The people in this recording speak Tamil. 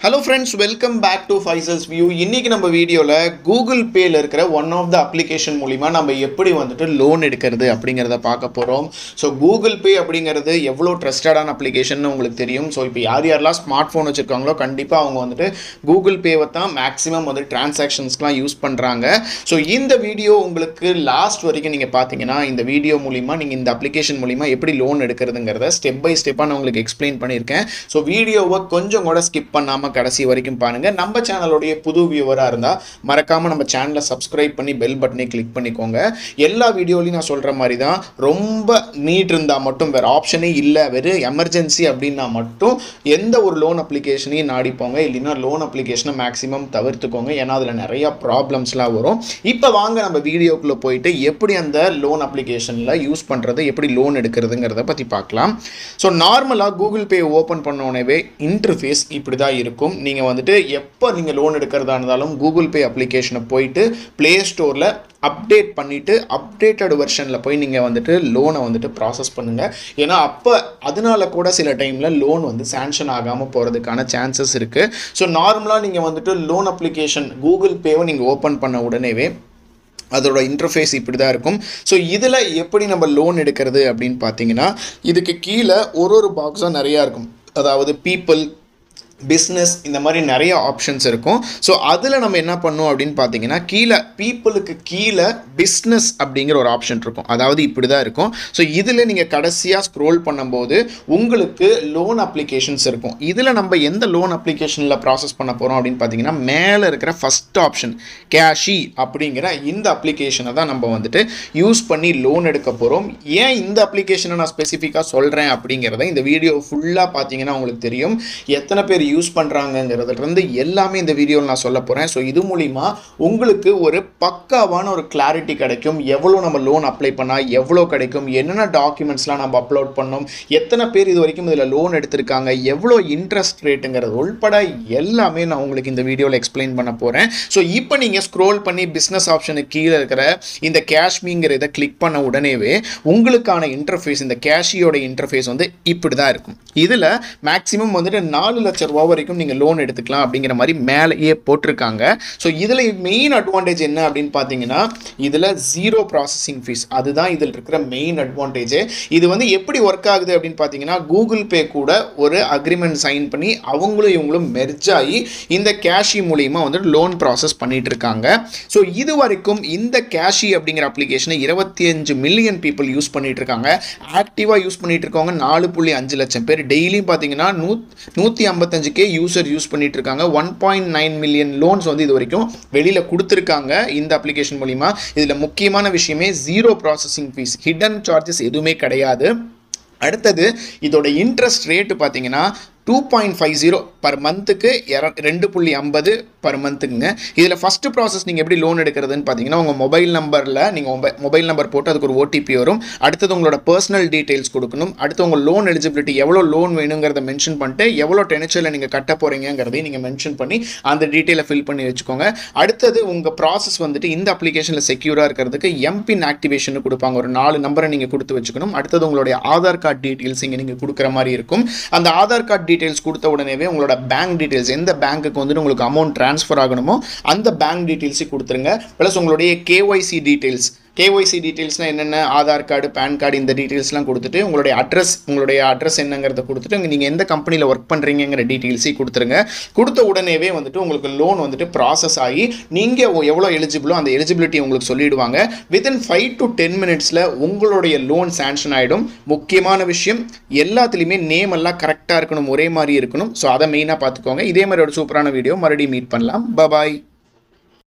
Hello friends, welcome back to Faisal's View. இன்னைக்கு நம்ம வீடியோல Google Payல இருக்கிற one of the application மூலமா நம்ம எப்படி வந்துட்டு லோன் எடுக்கிறது அப்படிங்கறத பார்க்க போறோம். So Google Pay அப்படிங்கிறது எவ்வளவு ட்ரஸ்டடான அப்ளிகேஷன் உங்களுக்கு தெரியும். So இப்போ யாரெல்லாம் ஸ்மார்ட் போன் வச்சிருக்காங்களோ கண்டிப்பா அவங்க வந்துட்டு Google Payவை தான் மேக்ஸिमम வந்து டிரான்சாக்ஷன்ஸ்க்குலாம் யூஸ் பண்றாங்க. So இந்த வீடியோ உங்களுக்கு லாஸ்ட் வரைக்கும் நீங்க பாத்தீங்கன்னா இந்த வீடியோ மூலமா நீங்க இந்த அப்ளிகேஷன் மூலமா எப்படி லோன் எடுக்கிறதுங்கறத ஸ்டெப் பை ஸ்டெப்பா நான் உங்களுக்கு எக்ஸ்பிளைன் பண்ணிருக்கேன். So வீடியோவை கொஞ்சம் கூட ஸ்கிப் பண்ணாம கடைசி வரைக்கும் பாருங்க. நம்ம சேனலோட புது வியூவரா இருந்தா மறக்காம நம்ம சேனலை சப்ஸ்கிரைப் பண்ணி பெல் பட்டனை கிளிக் பண்ணிக்கோங்க. எல்லா வீடியோலயும் நான் சொல்ற மாதிரி தான் ரொம்ப நீட் இருந்தா மட்டும் வேற ஆப்ஷனே இல்ல வெறும் எமர்ஜென்சி அப்படின்னா மட்டும் எந்த ஒரு லோன் அப்ளிகேஷனையும் நாடிப்போங்க. இல்லைன்னா லோன் அப்ளிகேஷனை மேக்ஸிமம் தவிர்த்துக்கோங்க. ஏன்னா அதுல நிறைய ப்ராப்ளம்ஸ்லாம் வரும். இப்போ வாங்க நம்ம வீடியோக்குள்ள போயிட்டு எப்படி அந்த லோன் அப்ளிகேஷன்ல யூஸ் பண்றது எப்படி லோன் எடுக்கிறதுங்கிறத பத்தி பார்க்கலாம். ஸோ நார்மலா கூகுள் பே ஓபன் பண்ண உடனே இன்டர்ஃபேஸ் இப்படிதான் இருக்கும். நீங்க வந்துட்டு எப்போ நீங்க லோன் எடுக்கிறதா இருந்தாலும் கூகுள் பே அப்ளிகேஷனை போயிட்டு பிளே ஸ்டோர்ல அப்டேட் பண்ணிட்டு அப்டேட்டட் வெர்ஷன்ல போய் நீங்க வந்துட்டு லோனை வந்துட்டு ப்ராசஸ் பண்ணுங்க. ஏன்னா அப்போ அதனால கூட சில டைம்ல லோன் வந்து சாங்ஷன் ஆகாம போறதுக்கான சான்சஸ் இருக்கு. ஸோ நார்மலா நீங்க வந்துட்டு லோன் அப்ளிகேஷன் கூகுள் பேவை நீங்க ஓபன் பண்ண உடனேவே அதோட இன்டர்ஃபேஸ் இப்படி தான் இருக்கும். ஸோ இதில் எப்படி நம்ம லோன் எடுக்கிறது அப்படின்னு பார்த்தீங்கன்னா இதுக்கு கீழே ஒரு பாக்ஸாக நிறையா இருக்கும். அதாவது பீப்புள், பிஸ்னஸ், இந்த மாதிரி நிறைய ஆப்ஷன்ஸ் இருக்கும். ஸோ அதில் நம்ம என்ன பண்ணோம் அப்படின்னு பார்த்தீங்கன்னா கீழே பீப்புளுக்கு கீழே பிஸ்னஸ் அப்படிங்கிற ஒரு ஆப்ஷன் இருக்கும். அதாவது இப்படி தான் இருக்கும். ஸோ இதில் நீங்கள் கடைசியாக ஸ்க்ரோல் பண்ணும்போது உங்களுக்கு லோன் அப்ளிகேஷன்ஸ் இருக்கும். இதில் நம்ம எந்த லோன் அப்ளிகேஷனில் ப்ராசஸ் பண்ண போகிறோம் அப்படின்னு பார்த்தீங்கன்னா மேலே இருக்கிற ஃபஸ்ட் ஆப்ஷன் கேஷி அப்படிங்கிற இந்த அப்ளிகேஷனை தான் நம்ம வந்துட்டு யூஸ் பண்ணி லோன் எடுக்க போகிறோம். ஏன் இந்த அப்ளிகேஷனை நான் ஸ்பெசிஃபிக்காக சொல்கிறேன் அப்படிங்கிறத இந்த வீடியோ ஃபுல்லாக பார்த்தீங்கன்னா உங்களுக்கு தெரியும். எத்தனை பேர் யூஸ் பண்றாங்கங்கிறதுலேருந்து எல்லாமே இந்த வீடியோவில் நான் சொல்ல போறேன். ஸோ இது மூலிமா உங்களுக்கு ஒரு பக்காவான ஒரு கிளாரிட்டி கிடைக்கும். எவ்வளோ நம்ம லோன் அப்ளை பண்ணா எவ்வளோ கிடைக்கும், என்னென்ன டாக்குமெண்ட்ஸ்லாம் நம்ம அப்லோட் பண்ணோம், எத்தனை பேர் இது வரைக்கும் இதில் லோன் எடுத்திருக்காங்க, எவ்வளோ இன்ட்ரெஸ்ட் ரேட்டுங்கிறது உள்பட எல்லாமே நான் உங்களுக்கு இந்த வீடியோவில் எக்ஸ்பிளைன் பண்ண போறேன். ஸோ இப்போ நீங்க ஸ்க்ரோல் பண்ணி பிஸ்னஸ் ஆப்ஷனுக்கு கீழே இருக்கிற இந்த கேஷ்மிங்கிற இதை கிளிக் பண்ண உடனேவே உங்களுக்கான இன்டர்ஃபேஸ் இந்த கேஷியோட இன்டர்ஃபேஸ் வந்து இப்படி தான் இருக்கும். இதில் மேக்ஸிமம் வந்துட்டு 4 லட்சம் ரூபா வரைக்கும் நீங்க லோன் எடுத்துக்கலாம் அப்படிங்கிற மாதிரி மேலேயே போட்டிருக்காங்க. ஸோ இதில் மெயின் அட்வான்டேஜ் என்ன அப்படின்னு பார்த்தீங்கன்னா இதில் ஜீரோ ப்ராசஸிங் ஃபீஸ். அதுதான் இதில் இருக்கிற மெயின் அட்வான்டேஜ். இது வந்து எப்படி ஒர்க் ஆகுது அப்படின்னு பார்த்தீங்கன்னா கூகுள் பே கூட ஒரு அக்ரிமெண்ட் சைன் பண்ணி அவங்களும் இவங்களும் மெர்ஜ் ஆகி இந்த கேஷி மூலியமா வந்து லோன் ப்ராசஸ் பண்ணிட்டு இருக்காங்க. ஸோ இது வரைக்கும் இந்த கேஷி அப்படிங்கிற அப்ளிகேஷனை 25 மில்லியன் பீப்புள் யூஸ் பண்ணிட்டு இருக்காங்க. ஆக்டிவாக யூஸ் பண்ணிட்டு இருக்கவங்க 4.5 லட்சம் பேர். டெய்லியும் பார்த்தீங்கன்னா 155K யூசர் யூஸ் பண்ணிட்டு இருக்காங்க. 1.9 மில்லியன் லோன்ஸ் வந்து இது வரைக்கும் வெளியில கொடுத்திருக்காங்க இந்த அப்ளிகேஷன் மூலமா. இதுல முக்கியமான விஷயமே zero processing fees, hidden charges எதுவுமே கிடையாது. அடுத்தது இதோட இன்ட்ரெஸ்ட் ரேட் பார்த்தீங்கன்னா 2.50 பர் மந்த்துக்கு 2.50 பர் மந்த்துக்குங்க. இதில் ஃபஸ்ட்டு ப்ராசஸ் நீங்கள் எப்படி லோன் எடுக்கிறதுன்னு பார்த்தீங்கன்னா உங்கள் மொபைல் நம்பரில் நீங்கள் மொபைல் நம்பர் போட்டு அதுக்கு ஒரு OTP வரும். அடுத்தது உங்களோட பர்சனல் டீட்டெயில்ஸ் கொடுக்கணும். அடுத்து உங்கள் லோன் எலிஜிபிலிட்டி எவ்வளோ லோன் வேணுங்கிறத மென்ஷன் பண்ணிட்டு எவ்வளோ டெனிச்சரில் நீங்கள் கட்ட போகிறீங்கிறதையும் நீங்கள் மென்ஷன் பண்ணி அந்த டீட்டெயிலை ஃபில் பண்ணி வச்சுக்கோங்க. அடுத்தது உங்கள் ப்ராசஸ் வந்துட்டு இந்த அப்ளிகேஷனில் செக்யூராக இருக்கிறதுக்கு எம்பின் ஆக்டிவேஷன் கொடுப்பாங்க. ஒரு 4 நம்பரை நீங்கள் கொடுத்து வச்சுக்கணும். அடுத்தது உங்களுடைய ஆதார் கார்டு டீட்டெயில்ஸ் இங்கே நீங்கள் கொடுக்குற மாதிரி இருக்கும். அந்த ஆதார் கார்டு டீடைல்ஸ் கொடுத்த உடனேவே உங்களோட பேங்க் டீடைல்ஸ் எந்த பேங்க்குக்கு வந்து உங்களுக்கு அமௌண்ட் ட்ரான்ஸ்ஃபர் ஆகணுமோ அந்த பேங்க் டீடைல்ஸ் கொடுத்துருங்க. ப்ளஸ் உங்களுடைய KYC டீடைல்ஸ்னால் என்னென்ன ஆதார் கார்டு, பேன் கார்டு, இந்த டீடைல்ஸ்லாம் கொடுத்துட்டு உங்களுடைய அட்ரஸ் என்னங்கிறத கொடுத்துட்டு நீங்கள் எந்த கம்பெனியில் ஒர்க் பண்ணுறீங்கிற டீடைல்ஸையும் கொடுத்துருங்க. கொடுத்த உடனேவே வந்துட்டு உங்களுக்கு லோன் வந்துட்டு ப்ராசஸ் ஆகி நீங்கள் எவ்வளோ எலிஜிபிளோ அந்த எலிஜிபிலிட்டி உங்களுக்கு சொல்லிடுவாங்க. வித்தின் 5 to 10 மினிட்ஸில் உங்களுடைய லோன் சாங்ஷன் ஆகிடும். முக்கியமான விஷயம் எல்லாத்துலேயுமே நேம் எல்லாம் கரெக்டாக இருக்கணும், ஒரே மாதிரி இருக்கணும். ஸோ அதை மெயினாக பார்த்துக்கோங்க. இதே மாதிரி ஒரு சூப்பரான வீடியோ மறுபடியும் மீட் பண்ணலாம். பாய்.